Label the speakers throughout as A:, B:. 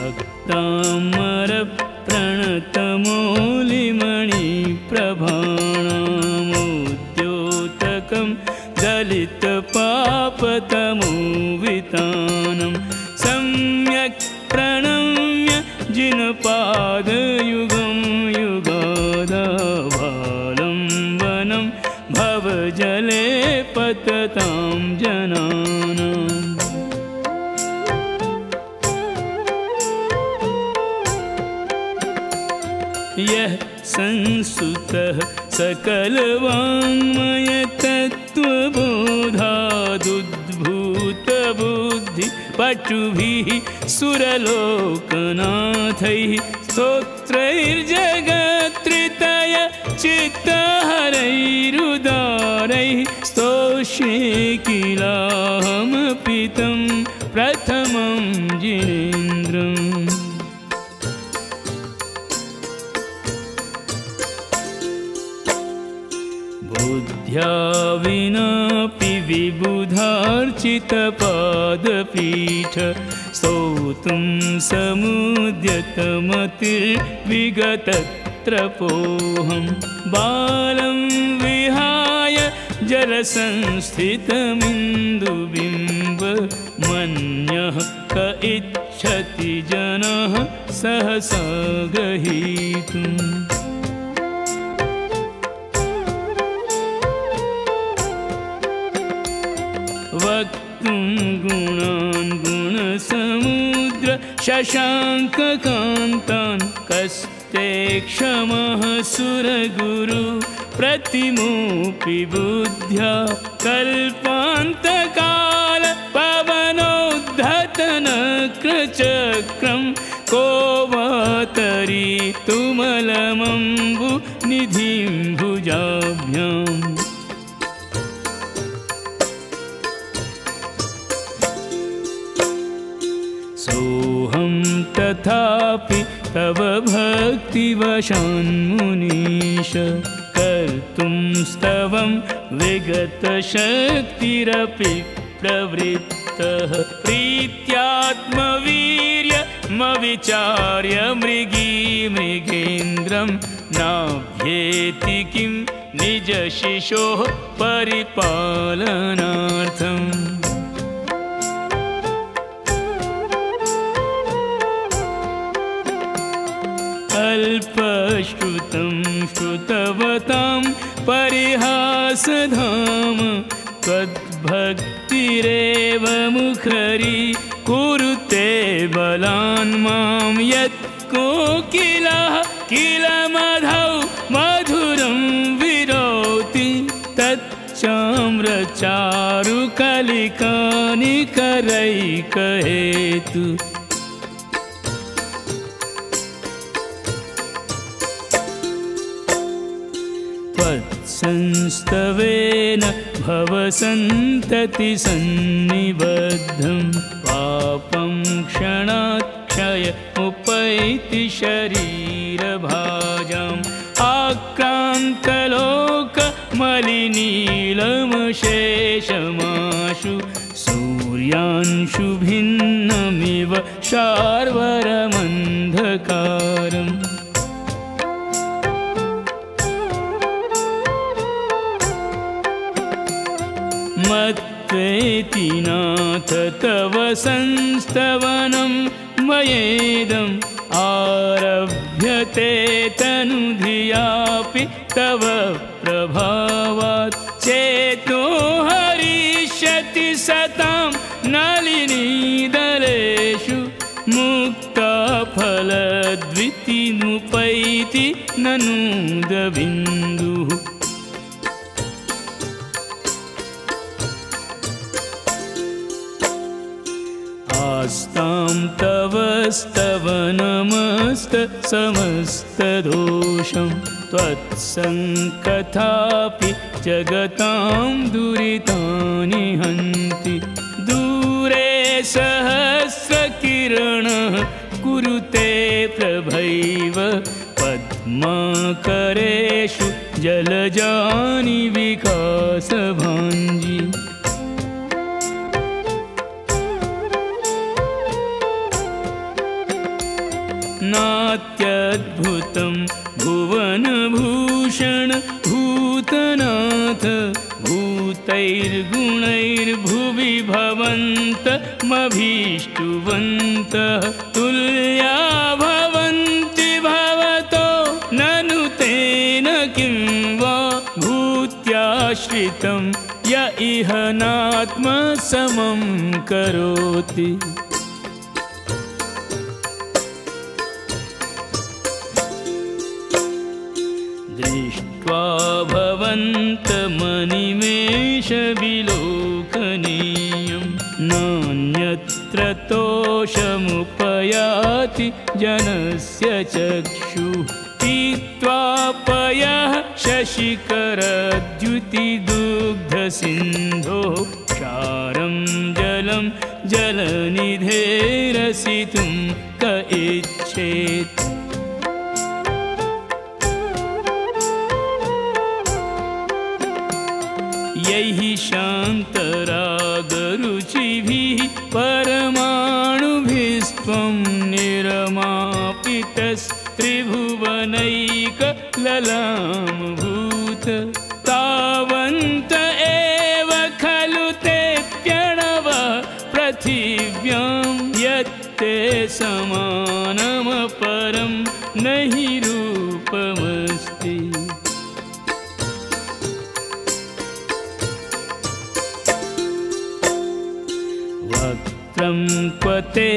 A: भक्तामर प्रणतमौलिमणिप्रभाणामुद्योतकं दलितपापतमोवितानं सम्यक् प्रणम्य जिनपादयुगं युगादाभालम्बनं भवजले पततां जनानाम्। यः संस्तुतः सकलवाङ्मयतत्त्वबोधादुद्भूतबुद्धि पटुभिः सुरलोकनाथैः स्तोत्रैर्जगत्त्रितय चित्तहरैरुदारैः स्तोष्ये किलाहमपि तं प्रथमं जिनेन्द्रम्। बुद्ध्या विनापि विबुधार्चितपादपीठ स्तोतुं समुद्यतमतिर्विगतत्रपोऽहं बालं विहाय जलसंस्थितमिन्दुबिम्बमन्यः क इच्छति जनः सहसा गहीतुम्। वक्तुं गुणान् गुणसमुद्र शशाङ्ककान्तान् कस्ते क्षमः सुरगुरु प्रतिमोऽपि बुद्ध्या कल्पान्तकाल पवनोद्धतनक्रचक्रं को वा तरीतुमलमम्बु निधिं भुजाभ्याम्। सोऽहं तथापि तव भक्तिवशान्मुनीश कर्तुं स्तवं विगतशक्तिरपि प्रवृत्तः प्रीत्यात्मवीर्यमविचार्य मृगी मृगेन्द्रं नाभ्येति किं निजशिशोः परिपालनार्थम्। अल्पश्रुतं श्रुतवतां परिहासधाम त्वद्भक्तिरेव मुखरी कुरुते बलान् मां यत्कोकिलः किलमधौ मधुरं विरोति तच्चाम्रचारुकलिकानिकरैकहेतु। त्वत्संस्तवेन भवसन्ततिसन्निबद्धं पापं क्षणात् क्षयमुपैति शरीरभाजाम् आक्रान्तलोकमलिनीलमशेषमाशु सूर्यांशु भिन्नमिव शार्वरमन्धकारम्। मत्वेति नाथ तव संस्तवनं मयेदम् आरभ्यते तनुधियापि तव प्रभावात् चेतो हरिष्यति सतां नलिनीदलेषु मुक्ताफलद्वितिमुपैति ननूदबिन्दुः। आस्तां तव स्तवनमस्त समस्तदोषं त्वत्सङ्कथापि जगतां दुरितानि हन्ति। दूरे सहस्रकिरणः कुरुते प्रभैव पद्माकरेषु जलजानि विकासभाञ्जी। भुवनात्यद्भुतं भुवनभूषण भूतनाथ भूतैर्गुणैर्भुवि भवन्तमभीष्टुवन्तः तुल्या भवन्ति भवतो ननु तेन किं वा भूत्याश्रितं य इह नात्मसमं करोति। दृष्ट्वा भवन्तमनिमेषविलोकनीयं नान्यत्र तोषमुपयाति जनस्य चक्षुः पीत्वा पयः शशिकरद्युतिदुग्धसिन्धोः क्षारं जलं जलनिधेरसितुं क इच्छेत्। यैः शान्तरागरुचिभिः परमाणुभिस्त्वं निरमापितस्त्रिभुवनैकललामभूत तावन्त एव खलु ते प्यणवः पृथिव्यां यत्ते समानमपरं नहि रूपमस्ति। वक्त्रं क्वते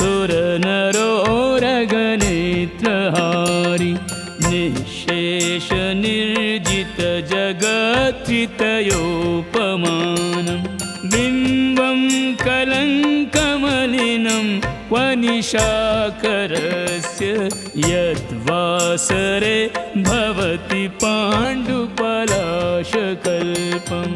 A: सुरनरोरगनेत्रहारि निःशेषनिर्जितजगत्त्रितयोपमानं बिम्बं कलङ्कमलिनं वनिशाकरस्य यद्वासरे भवति पाण्डुपलाशकल्पम्।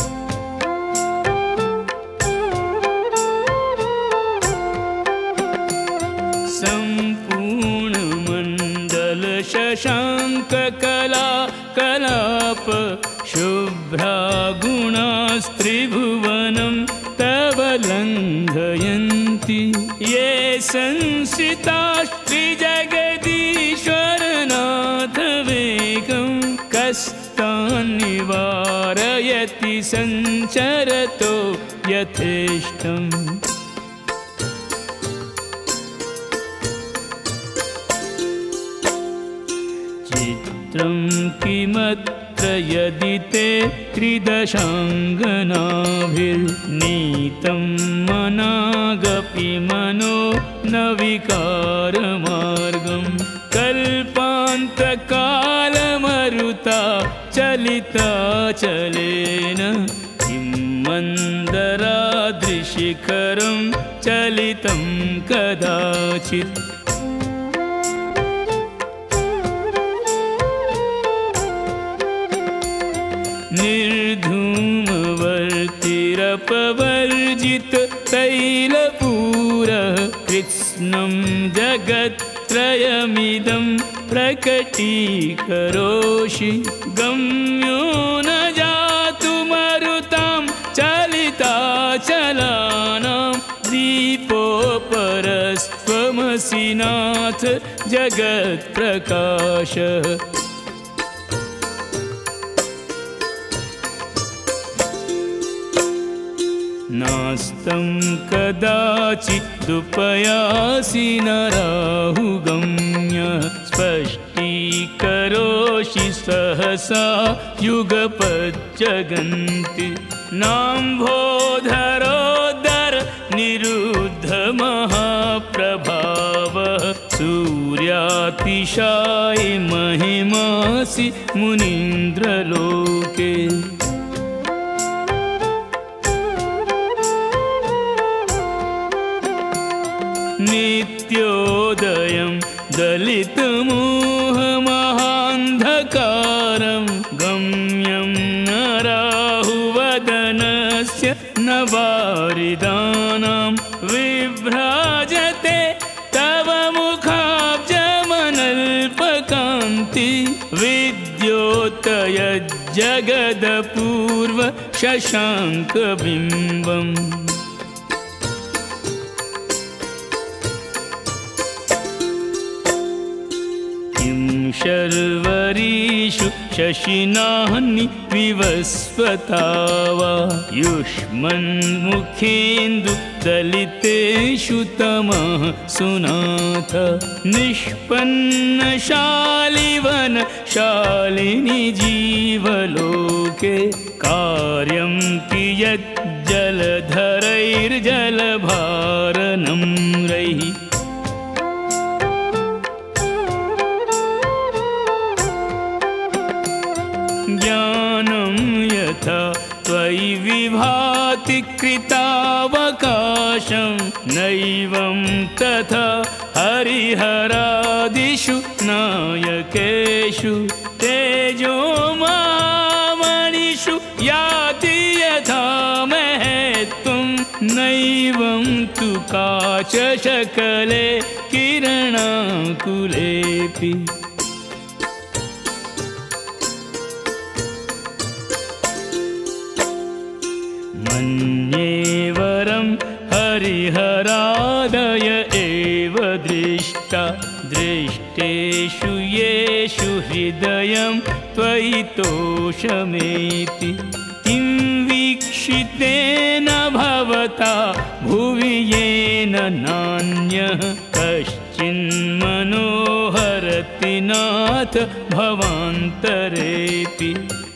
A: शशाङ्ककला कलाप शुभ्रा गुणास्त्रिभुवनं तव लङ्घयन्ति ये संश्रितास्त्रिजगदीश्वरनाथ वेगं कस्तान् निवारयति सञ्चरतो यथेष्टम्। चित्रं किमत्र यदि ते त्रिदशाङ्गनाभिर्नीतं मनागपि मनो न विकारमार्गं कल्पान्तकालमरुता चलिताचलेन किं मन्दराद्रिशिखरं चलितं कदाचित्। निर्धूमवर्तिरपवर्जित तैलपूरः कृत्स्नं जगत्त्रयमिदं प्रकटीकरोषि गम्यो न जातुमरुतां चलिताचलानां दीपोपरस्त्वमसि नाथ जगत्प्रकाशः। नास्तं कदाचिदुपयासि नराहुगम्य स्पष्टीकरोषि सहसा युगपज्जगन्ति नाम्भोधरोदर निरुद्ध महाप्रभावः सूर्यातिशायि महिमासि मुनीन्द्रलोके। नित्योदयं दलितमोहमहान्धकारं गम्यं न राहुवदनस्य न वारिदानां विभ्राजते तव मुखाब्जमनल्पकान्ति विद्योतयज्जगदपूर्व शशाङ्कबिम्बम्। शर्वरीषु शशिनानि विवस्वतावा युष्मन्मुखेन्दु दलितेषु तमः सुनाथ निष्पन्नशालिवनशालिनि जीवलोके कार्यं कियज्जलधरैर्जलभारनम्रैः ज्ञानं यथा त्वयि विभाति कृतावकाशं नैवं तथा हरिहरादिषु नायकेषु तेजोमणिषु याति यथा महत्त्वं नैवं तु काचशकले किरणाकुलेऽपि मन्येवरं हरिहरादय एव दृष्टा दृष्टेषु येषु हृदयं त्वयि तोषमेति किं वीक्षितेन भवता भुवि येन नान्यः कश्चिन्मनोहरति नाथ भवान्तरेऽपि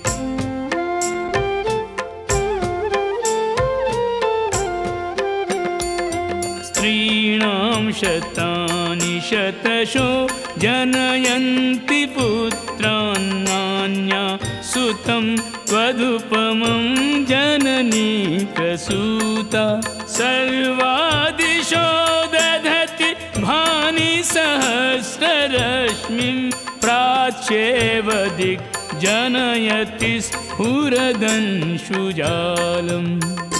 A: स्त्रीणां शतानि शतशो जनयन्ति पुत्रान्नान्या सुतं त्वदुपमं जननी प्रसूता सर्वादिशो दधति भानि सहस्ररश्मिं प्राच्येव दिग्जनयति स्फुरदंशुजालम्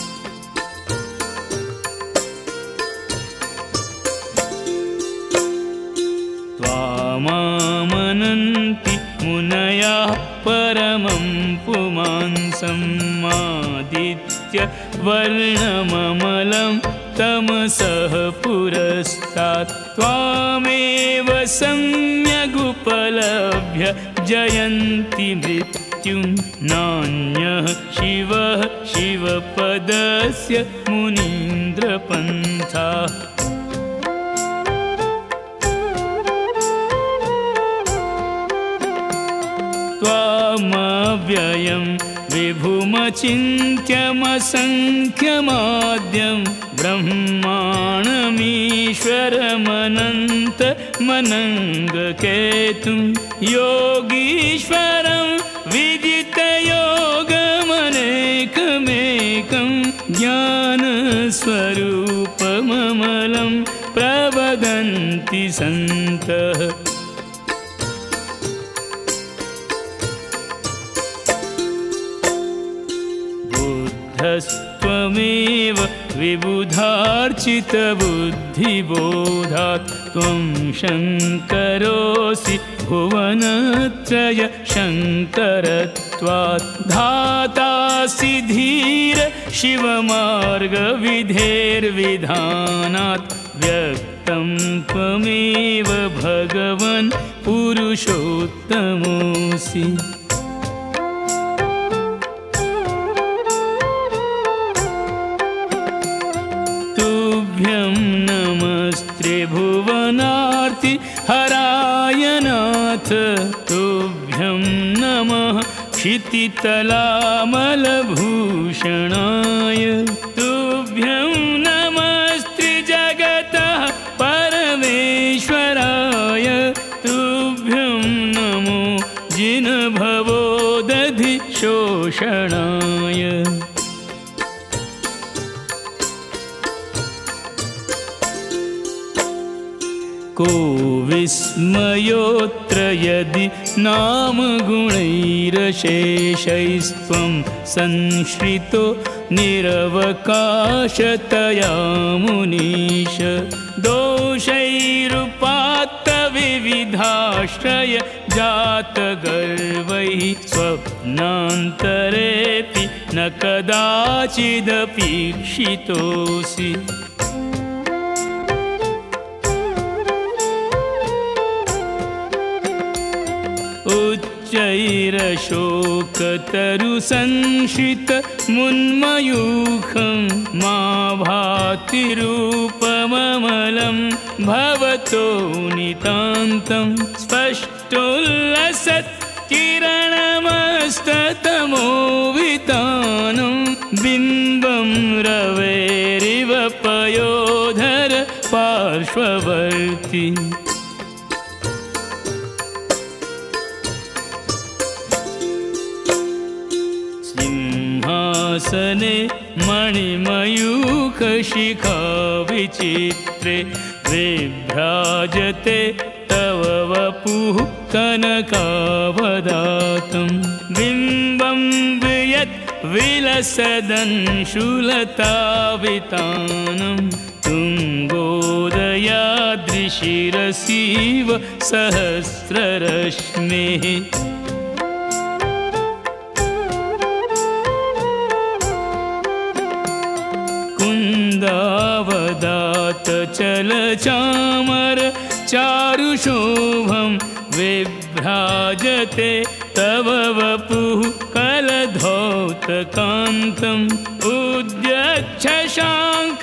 A: त्वामामनन्ति मुनयः परमं पुमांसं आदित्य वर्णममलं तमसः पुरस्तात् त्वामेव सम्यगुपलभ्य जयन्ति मृत्युं नान्यः शिवः शिवपदस्य मुनीन्द्रपन्थाः त्वामव्ययं विभुमचिन्त्यमसङ्ख्यमाद्यं ब्रह्माणमीश्वरमनन्तमनङ्गकेतुं योगीश्वरं विजितयोगमनेकमेकं ज्ञानस्वरूपममलं प्रवदन्ति सन्तः त्वमेव विबुधार्चितबुद्धिबोधात् त्वं शङ्करोऽसि भुवनत्रय शङ्करत्वात् धातासि धीर शिवमार्गविधेर्विधानात् व्यक्तं त्वमेव भगवन् पुरुषोत्तमोऽसि त्रिभुवनार्ति हराय नाथ तुभ्यं नमः क्षितितलामलभूषणाय तुभ्यं नमस्त्रिजगतः परमेश्वराय तुभ्यं नमो जिनभवोदधिशोषणाय को विस्मयोऽत्र यदि नाम गुणैरशेषैस्त्वं संश्रितो निरवकाशतया मुनीश दोषैरुपात्तविविधाश्रय जातगर्वैः स्वप्नान्तरेऽपि न कदाचिदपीक्षितोऽसि उच्चैरशोकतरुसंश्रितमुन्मयूखं मा भाति रूपममलं भवतो नितान्तं स्पष्टोल्लसत्किरणमस्ततमोवितानं बिम्बं रवेरिव पयोधर पार्श्ववर्ती सिंहासने मणिमयूखशिखा विचित्रे विभ्राजते तव वपुः कनकावदातं बिम्बं वियत् विलसदंशुलतावितानं तुङ्गोदयादृशिरसीव सहस्ररश्मेः कुन्दावदात चलचामर चारुशोभं विभ्राजते तव वपुः कलधौतकान्तम् उद्यच्छशाङ्क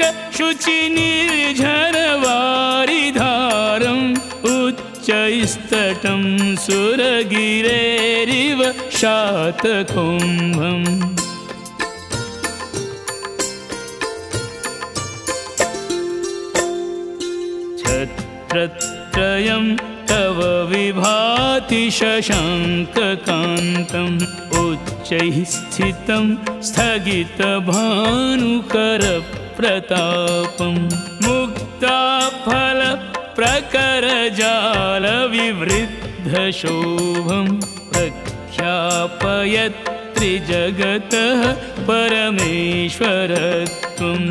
A: शुचिनिर्झरवारिधारम् उच्चैस्तटं सुरगिरेरिव शातकुम्भम् छत्रत्रयं तव विभाति शशाङ्ककान्तम् उच्चैः स्थितं स्थगितभानुकरप्रतापं मुक्ताफलप्रकरजालविवृद्धशोभं प्रख्यापयत्रिजगतः परमेश्वरत्वम्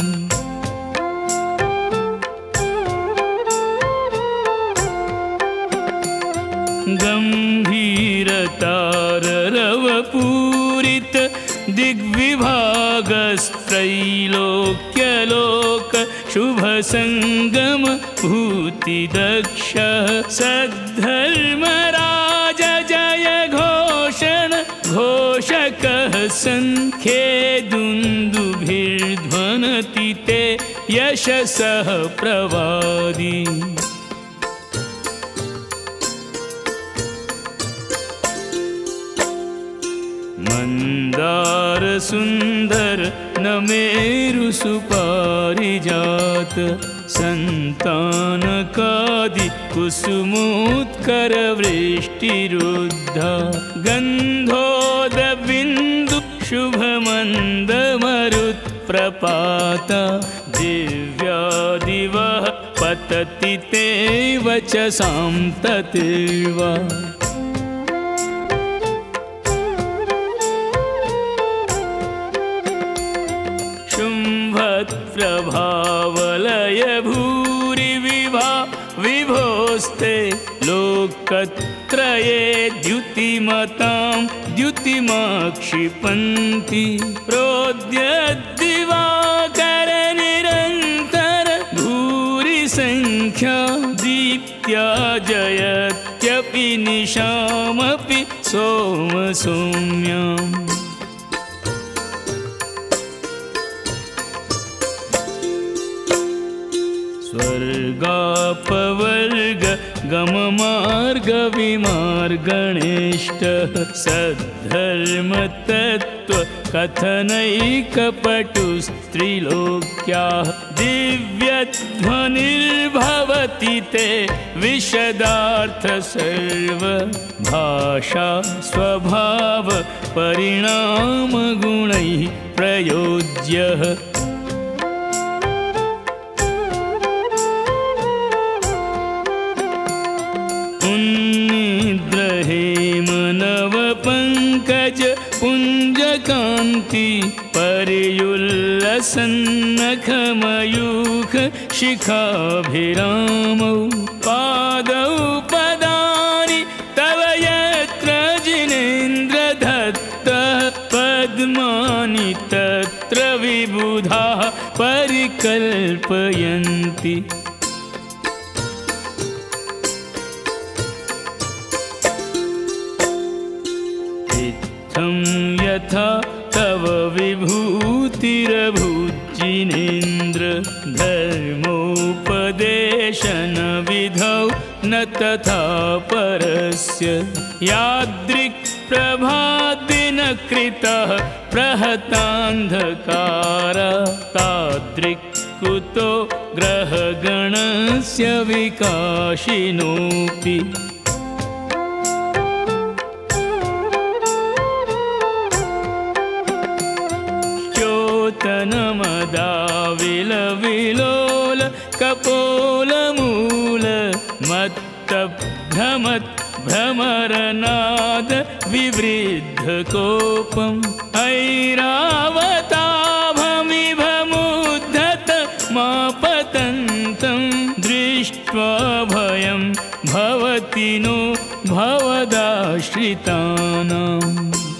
A: गम्भीरताररवपूरित दिग्विभागस्त्रैलोक्यलोक शुभसङ्गम भूतिदक्ष सद्धर्मराज जय घोषण घोषकः सङ्ख्ये दुन्दुभिर्ध्वनति ते यशसः प्रवादी मंदार सुंदर नमेरु सुपारिजात संतानकादि कुसुमोत्कर वृष्टिरुद्धा गंधोदबिंदु शुभमन्दमरुत्प्रपाता दिव्यादिवः पतति ते वचसां ततिर्वा प्रभावलय भूरि विभोस्ते लोकत्रये द्युतिमतां द्युतिमाक्षिपन्ति प्रोद्यद्दिवाकर निरन्तर भूरि संख्या दीप्त्या जयत्यपि निशामपि सोमसौम्याम् स्वर्गापवर्ग गममार्ग विमार्गणेष्ट सद्धर्मतत्त्व कथनैकपटुस्त्रिलोक्याः दिव्यध्वनिर्भवति ते विशदार्थ सर्व भाषा स्वभाव परिणाम गुणैः प्रयोज्यः उन्निद्रहेमनवपङ्कज पुञ्जकान्ति परियुल्लसन्नखमयूख शिखाभिरामौ पादौ पदानि तव यत्र जिनेन्द्रदत्तः पद्मानि तत्र विबुधाः परिकल्पयन्ति जिनेन्द्र धर्मोपदेशन विधौ न तथा परस्य यादृक् प्रभादिनकृतः प्रहतान्धकार तादृक् कुतो ग्रहगणस्य विकाशिनोऽपि च्योतनमदाविलविलोल कपोलमूल मत्तभ्रमत् भ्रमरनाद विवृद्धकोपम् ऐरावताभमिभमुद्धत मापतन्तं दृष्ट्वा भयं भवति नो भवदाश्रितानाम्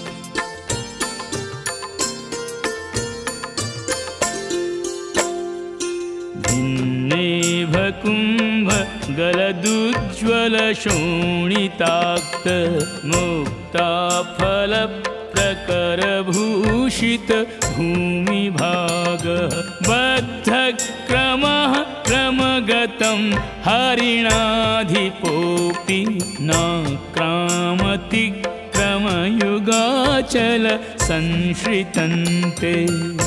A: कुंभ गलदुज्ज्वलशोणिताक्त मुक्ता फल प्रकर भूषित भूमिभाग बद्धक्रमः क्रमगतं हरिणाधिपोऽपि नाक्रामति क्रमयुगाचल संश्रितन्ते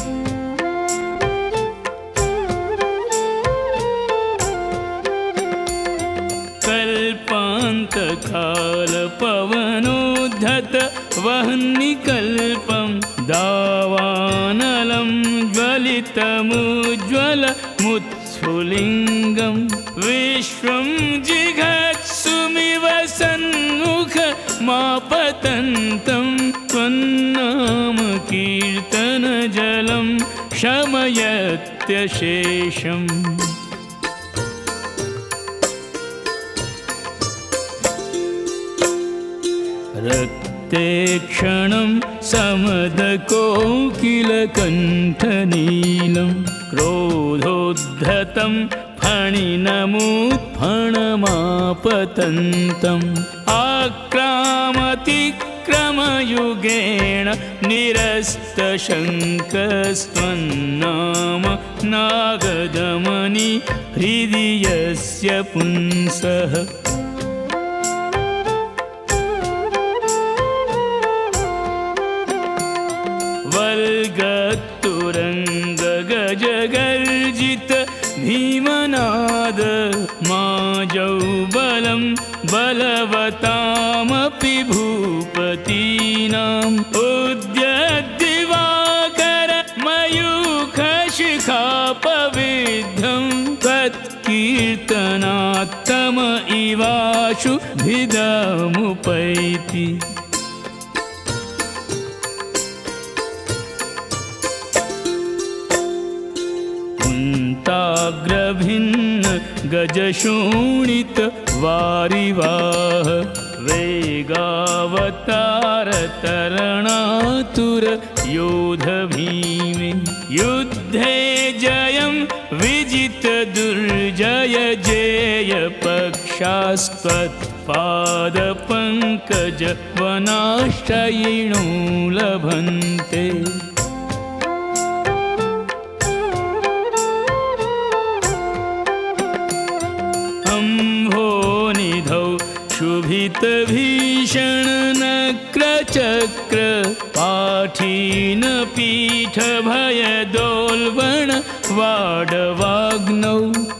A: कल्पान्तकालपवनोद्धत वह्निकल्पं दावानलं ज्वलितमुज्ज्वलमुत्स्फुलिङ्गं विश्वं जिघत्सुमिव सन्मुखमापतन्तं त्वन्नामकीर्तनजलं शमयत्यशेषम् रक्ते क्षणं समदकोकिलकण्ठनीलं क्रोधोद्धतं फणिनमुत्फणमापतन्तम् आक्रामतिक्रमयुगेण निरस्तशङ्कस्त्वन्नाम नागदमनि हृदि यस्य पुंसः वल्गतुरङ्गगजगर्जित भीमनाद माजौ बलं बलवतामपि भूपतीनाम् उद्यद्दिवाकर मयूखशिखापविद्धं तत्कीर्तनात्तम इवाशु भिदमुपैति ताग्रभिन्न गजशोणित वारिवाह वेगावतार तरणातुर योध भीमे युद्धे जयं विजित दुर्जय जेय पक्षास्त्वत्पाद पंकज वनाश्रयिणो लभन्ते अम्भोनिधौ शुभित भीषण नक्रचक्र पाठीन पीठ भयदोल्बण वाडवाग्नौ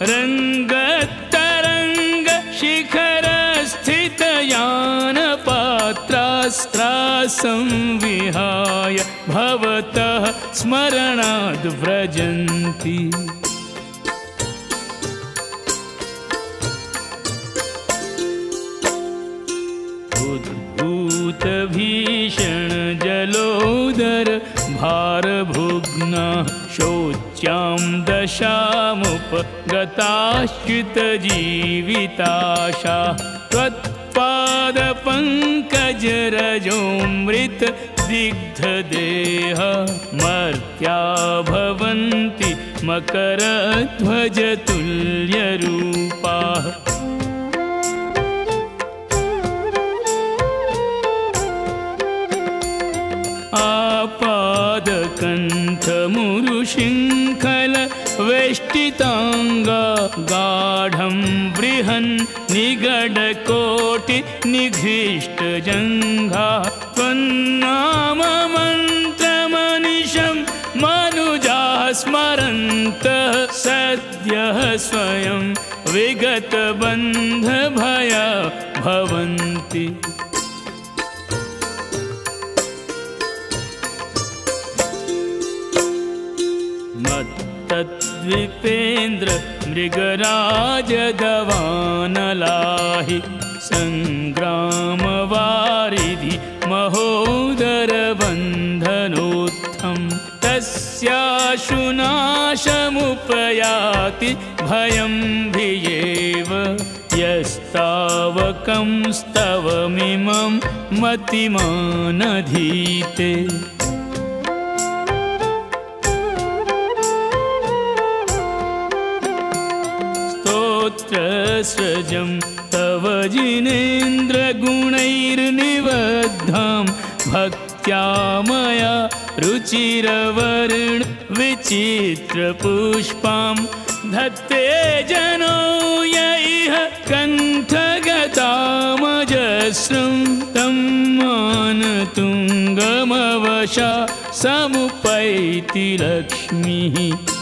A: रङ्गतरङ्ग शिखर स्थित यान पात्रास्त्रासं विहाय भवतः स्मरणाद् व्रजन्ति भीषण जलोदर भारभुग्ना शोच्यां दशामुपगताश्चित जीविताशा त्वत्पादपङ्कज रजोमृत दिग्धदेह मर्त्या भवन्ति मकरध्वजतुल्यरूपाः आपादकण्ठमुरुशिङ्ख वेष्टिताङ्गा गाढं बृहन् निगडकोटि निघृष्टजङ्घा त्वन्नाम मन्त्रमनिशं मनुजाः स्मरन्तः सद्यः स्वयं विगतबन्धभया भवन्ति। मत्तद्विपेन्द्र मृगराजदवानलाहि सङ्ग्रामवारिधि महोदरबन्धनोत्थं तस्याशुनाशमुपयाति भयं भियेव यस्तावकंस्तवमिमं मतिमानधीते। स्तोत्रस्रजं तव जिनेन्द्रगुणैर्निबद्धां भक्त्या मया रुचिरवर्ण विचित्रपुष्पां धत्ते जनो यैह कण्ठगतामजस्रं तं मानतुङ्गमवशा समुपैति लक्ष्मीः।